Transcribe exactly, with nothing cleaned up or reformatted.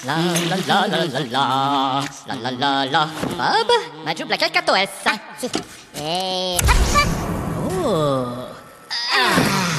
La la la la la la la la la la. Bob, ma giù plaquel essa. Ah, sì. E... Oh. Ah.